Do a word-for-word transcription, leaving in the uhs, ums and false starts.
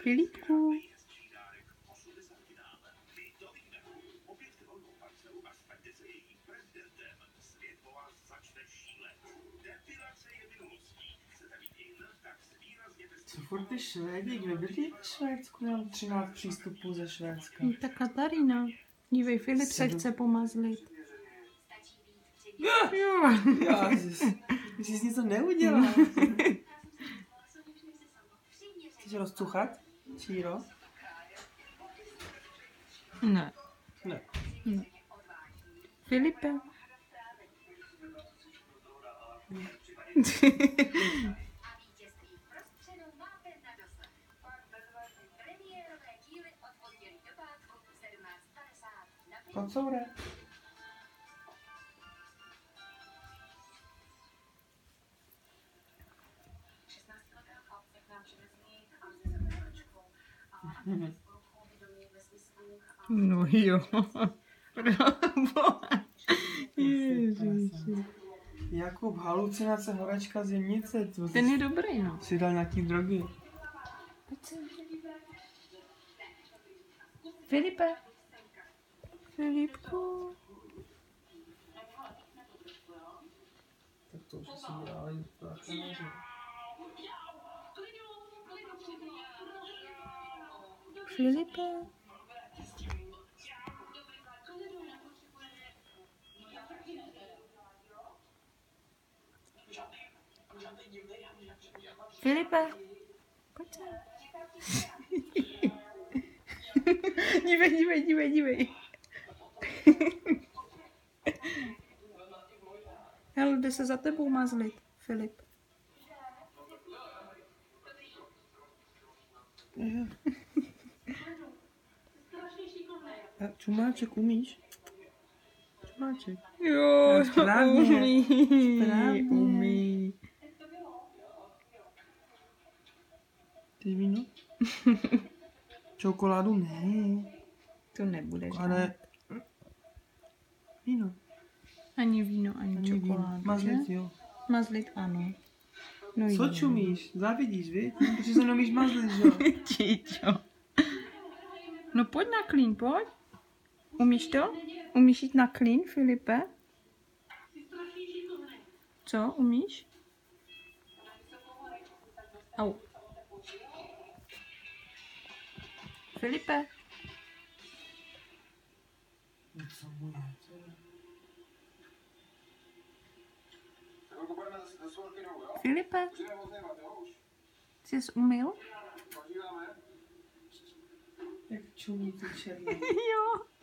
Filipku. Co furt ty Švédi? Kde byli ve Švédsku? Mám třináct přístupů ze Švédska. No, ta Katarína. Dívej, Filip se Sedm. chce pomazlit. Jo! Jo. Ježiš, ty jsi něco neudělal. Chceš rozcuchat? Číro? Ne. Ne. Ne. Filipe. Kocoure. No jo. Ježiši. Jakub, halucinace, horečka, zimnice. To Ten je dobrý, no. si dal nějaký drogy. Pojď sem. Filipe. Filipku. Tak to už asi dělali. Filipe. Filipe. Pojď sem. Dívej, dívej, dívej, dívej. Hele, jde se za tebou mazlit, Filip. A čumáček umíš? Čumáček. Jo, správně. umí. Správně. Umí. Ty víno? Čokoládu ne. To nebudeš. Ale víno. Ani víno, ani, Ani čokoládu, víno. Mazlit, že? jo. Mazlit, ano. No Co jo. čumíš? Závidíš, vy? Protože se neumíš mazlit, že jo? Čičo. No pojď na klín, pojď. Umíš to? Umíš jít na klín, Filipe? Co, umíš? Au. Filipe. Co mu je? Co je? Filipe. Jsi jsi umyl? Jak čumí ty černý. Jo.